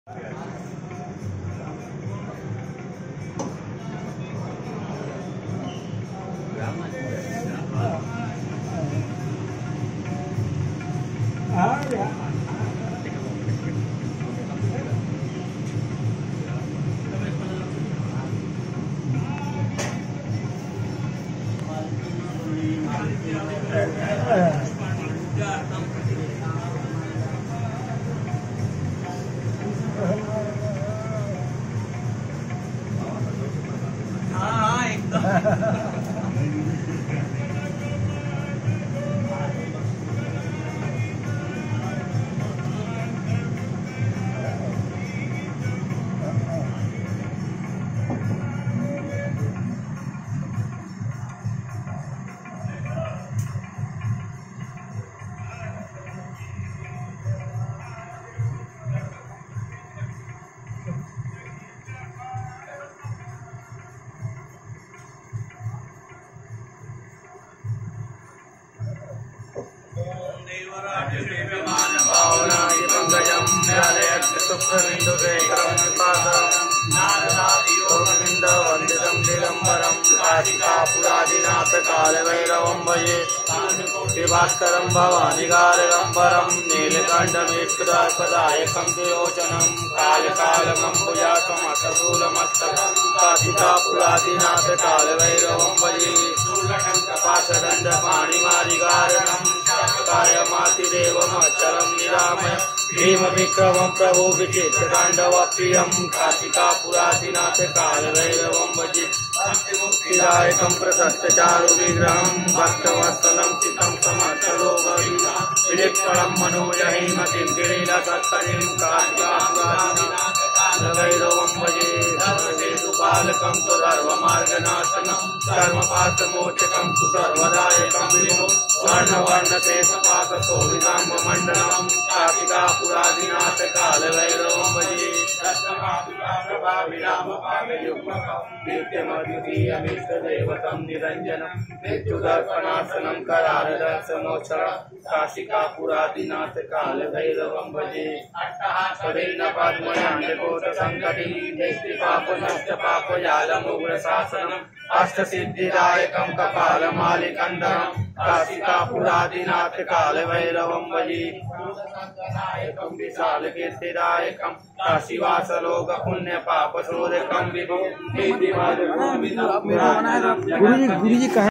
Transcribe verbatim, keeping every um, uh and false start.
हाँ एकदम पुरादिनाथ काल भैरवं भजे शिवास्करं भवानिगारगम्बरं नीलकण्ठमेष्कदायकं द्वियोचनं कालकालमम्बुजाकमशूलमस्तकं काशिकापुरादिनाथ काल भैरवं भजे पाशदण्डपाणिमारिगारणं कार्यमातिदेवमचलं निरामय भीम विक्रमं प्रभु विचित्रताण्डवप्रियं काशिकापुरादिनाथ काल भैरवं भजे मुक्तिदायकं प्रशस्तचारु विग्रहं भक्तवत्सलं चितं समर्थलोकविलिप्तलं मनोजहिमतिं गिरिलसत्करिं काशिकापुरादिनाथ काल भैरवं भजे सर्वेषुपालकं तु सर्वमार्गनाशनं धर्मपाशमोचकं तु सर्वदायकं विभुं स्वर्णवर्णशेषपाशशोभिताम्बमण्डलं काशिकापुरादिनाथ काल भैरवं भजे नित्यमद्वितीयमिष्टदेवतं निरञ्जनं मृत्युदर्पणासनं करालदर्शनोत्सवं काशिकापुरादिनाथ काल भैरवं भजे पद्मकोटसङ्कटिं दृष्टिपापनष्टपापजालमुग्रशासनम् अष्टसिद्धिदायकं कपालमालिकन्दरं काशिकापुरादिनाथ काल भैरवं भजे नायकं विशालकीर्तिदायकं काशीवासलोकपुण्यपापशोधकं विभुं